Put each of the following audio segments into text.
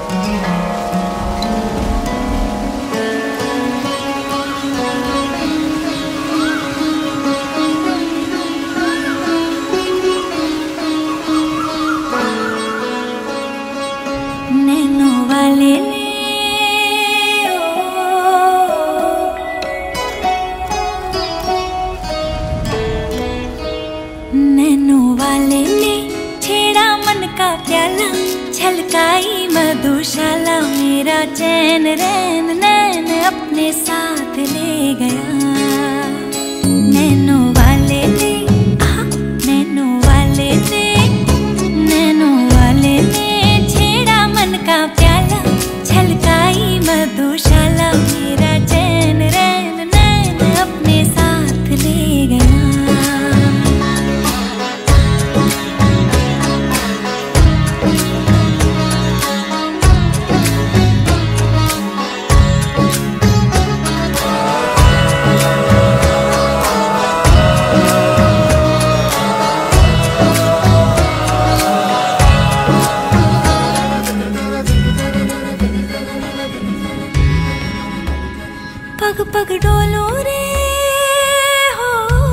नैनोवाले ने नैनोवाले ने छेड़ा मन का प्याला, छलकाई मधुशाला, मेरा चैन रैन नैन अपने साथ ले गया। नैनोवाले ने नैनोवाले ने नैनोवाले ने छेड़ा मन का प्याला, छलकाई मधुशाला, मेरा चैन रैन नैन अपने साथ ले गया। पग पग डोलो रे हो,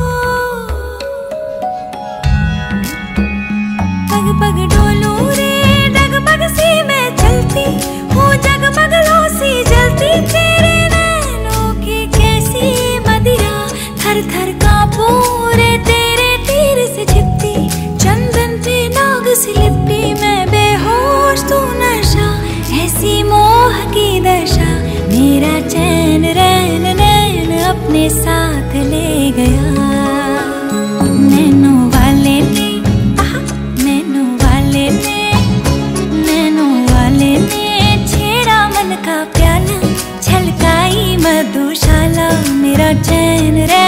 पग पग डोलो रे, डगमग सी मैं चलती हूँ, जगमग लो सी जलती, तेरे नैनों की कैसी मदिरा, थर थर कांपूं रे तेरे तीर से छिपती, चंदन पे नाग सी लिपटी, मैं बेहोश तू नशा, ऐसी मोह की दशा, मेरा चैन रैन नैन अपने साथ ले गया। नैनोवाले ने नैनोवाले ने नैनोवाले ने छेड़ा मन का प्याला, छलकाई मधुशाला, मेरा चैन रैन